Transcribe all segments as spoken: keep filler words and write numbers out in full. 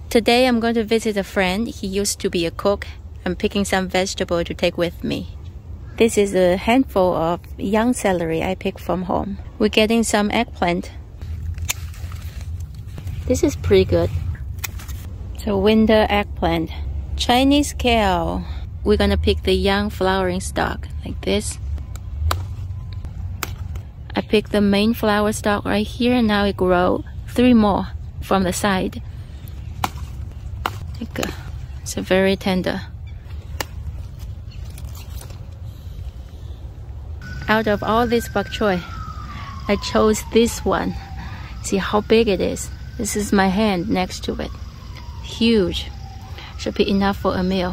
Today I'm going to visit a friend. He used to be a cook. I'm picking some vegetable to take with me. This is a handful of young celery I picked from home. We're getting some eggplant. This is pretty good. So winter eggplant. Chinese kale. We're gonna pick the young flowering stalk like this. I picked the main flower stalk right here, and now it grows three more from the side. Like a, it's a very tender. Out of all this bok choy, I chose this one. See how big it is. This is my hand next to it. Huge. Should be enough for a meal.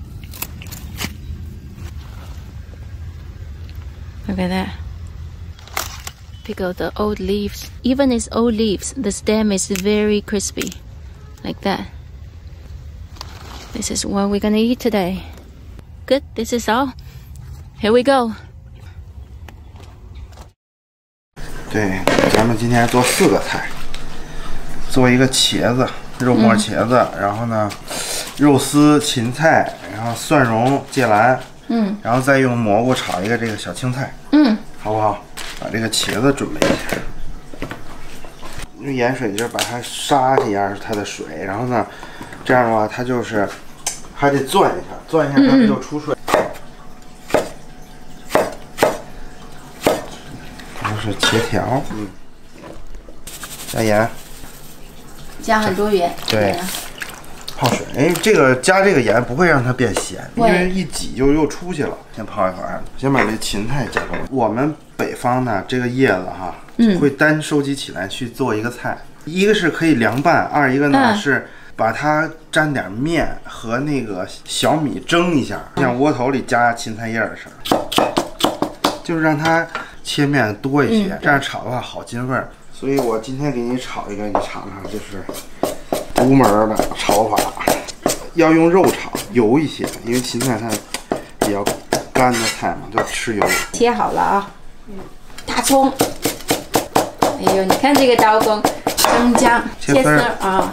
Look at that. Pick out the old leaves. Even its old leaves, the stem is very crispy. Like that. This is what we're gonna eat today. Good, this is all. Here we go. 对，咱们今天做四个菜，做一个茄子，肉末茄子，嗯、然后呢，肉丝、芹菜，然后蒜蓉、芥蓝，嗯，然后再用蘑菇炒一个这个小青菜，嗯，好不好？把这个茄子准备一下，用盐水就是把它杀一下它的水，然后呢，这样的话它就是还得攥一下，攥一下它就出水。嗯 是茄条，嗯，加盐， 加很多盐， 对，泡水。哎，这个加这个盐不会让它变咸，因为一挤就又出去了。先泡一会儿，先把这芹菜加入。我们北方呢，这个叶子哈，嗯，会单收集起来去做一个菜，一个是可以凉拌，二一个呢、嗯、是把它沾点面和那个小米蒸一下，像窝头里加芹菜叶的似的，就是让它。 切面多一些，嗯、这样炒的话好进味儿。所以我今天给你炒一个，你尝尝，就是独门的炒法。要用肉炒，油一些，因为芹菜它比较干的菜嘛，就吃油。 切好了啊，大葱。哎呦，你看这个刀工，生姜切丝儿啊。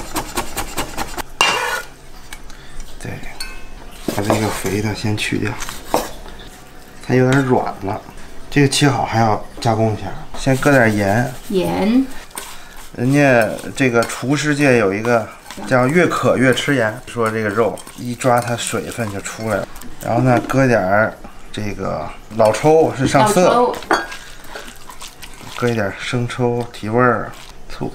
对，把这个肥的先去掉，它有点软了。 这个切好还要加工一下，先搁点盐。 盐。 人家这个厨师界有一个叫“越渴越吃盐”，说这个肉一抓它水分就出来了。然后呢，搁点这个老抽是上色，搁一点生抽提味儿，醋。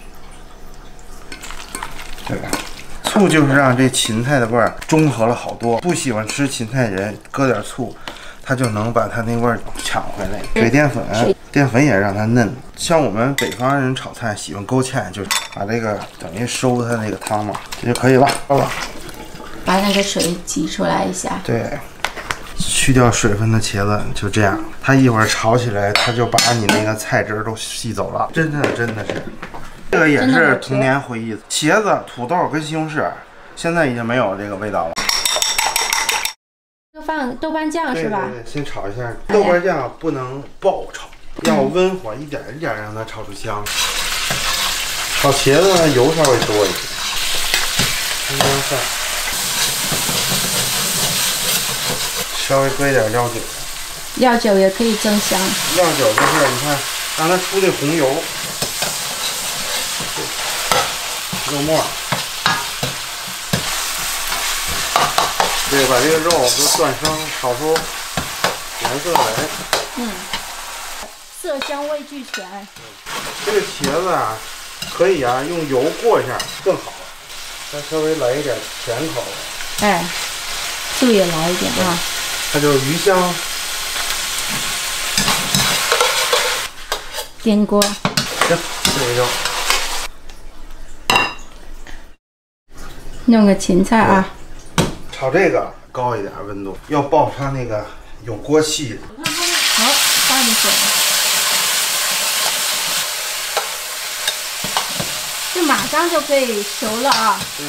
对，醋就是让这芹菜的味儿中和了好多。不喜欢吃芹菜的人搁点醋。 它就能把它那味儿抢回来。水淀粉，淀粉也让它嫩。像我们北方人炒菜喜欢勾芡，就把这个等于收它那个汤嘛，这就可以了。好了， 把那个水挤出来一下。 对，去掉水分的茄子就这样。它一会儿炒起来，它就把你那个菜汁都吸走了。真的，真的是，这个也是童年回忆。茄子、土豆跟西红柿，现在已经没有这个味道了。 放豆瓣酱是吧？ 对对对，先炒一下，豆瓣酱不能爆炒，要温火，一点一点让它炒出香。炒茄子呢，油稍微多一些，葱姜蒜，稍微搁一点料酒。 料酒也可以增香。 料酒就是你看，让它出这红油。肉末。 对，把这个肉都断生，炒出颜色来。嗯， 色香味俱全。 这个茄子啊，可以啊，用油过一下更好，再稍微来一点甜口的。 哎，醋也来一点啊。 它就是鱼香。 颠锅。 行，这个就弄个芹菜啊。 炒这个高一点温度，要爆它那个有锅气。 好，放进去。这马上就可以熟了啊。嗯。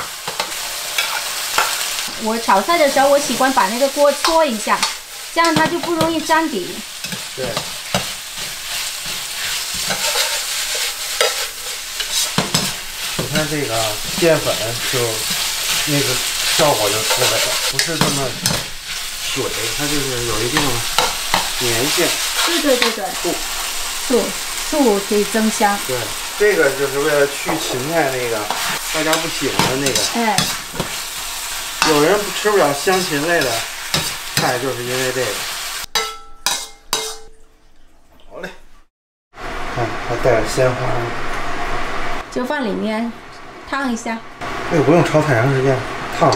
我炒菜的时候，我喜欢把那个锅搓一下，这样它就不容易粘底。 对。你看这个淀粉就那个效果就出来了，不是这么水，它就是有一定粘性。 对对对对， 醋， 醋醋可以增香。 对，这个就是为了去芹菜那个大家不喜欢的那个。 哎， 有人吃不了香芹类的菜，就是因为这个。好嘞，看还带着鲜花呢， 就放里面烫一下。 这个不用炒太长时间，烫。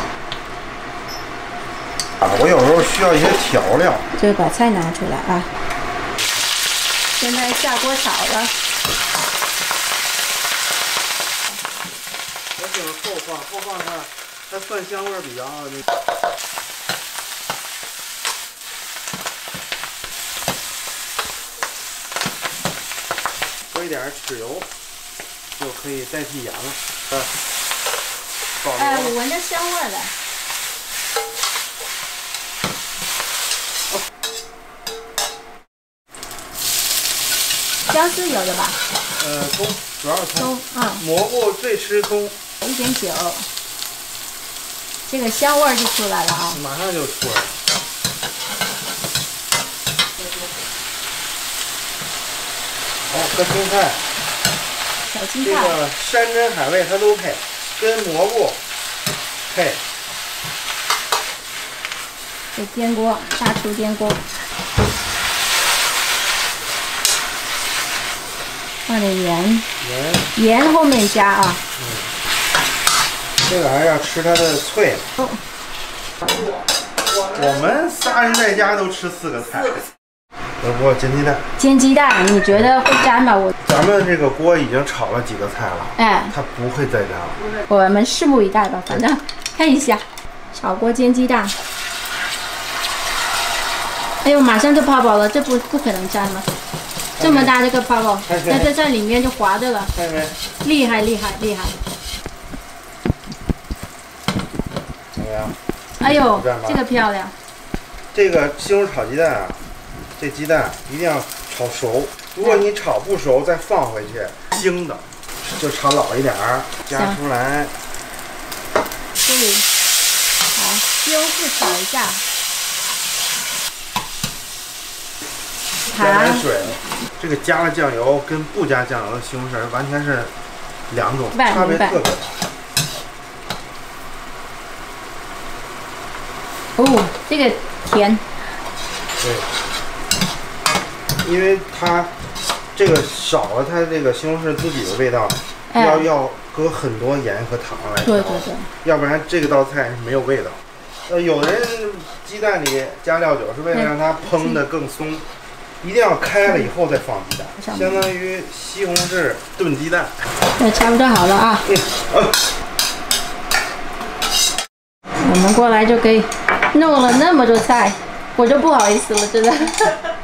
啊，我有时候需要一些调料， 就把菜拿出来啊。现在下锅炒了。 我喜欢后放，后放它它蒜香味比较那个。搁一点豉油，就可以代替盐了。啊， 哎，我闻着香味了。姜丝有的吧？ 呃，葱，主要是葱。 葱啊。 蘑菇最吃葱。 一点酒，这个香味儿就出来了啊！ 马上就出来了。好，搁青菜。 小青菜。 这个山珍海味它都配，跟蘑菇配。 这颠锅，大厨颠锅。放点盐， 盐， 盐后面加啊。 嗯，这个还是要吃它的脆。 哦， 我们仨人在家都吃四个菜。要不煎鸡蛋？ 煎鸡蛋，你觉得会粘吗？我咱们这个锅已经炒了几个菜了， 哎， 它不会再粘了。 我们拭目以待吧，反正看一下。炒锅煎鸡蛋。哎呦，马上就泡饱了，这不不可能粘了。这么大这个泡泡，那在这里面就滑着了，厉害厉害厉害！ 怎么样？ 哎呦，这个漂亮！ 这个西红柿炒鸡蛋啊，这鸡蛋一定要炒熟。如果你炒不熟再放回去，腥的，就炒老一点儿，加出来。 对，好，西红柿炒一下， 加点水。这个加了酱油跟不加酱油的西红柿完全是两种，差别特别大。 哦，这个甜。 对，因为它这个少了它这个西红柿自己的味道，哎、要要搁很多盐和糖来调， 对对对， 要不然这个道菜是没有味道。呃，有的人鸡蛋里加料酒是为了让它烹的更松。一定要开了以后再放鸡蛋，相当于西红柿炖鸡蛋。 那差不多好了啊。 嗯。呃、 我们过来就可以弄了那么多菜，我就不好意思了，真的。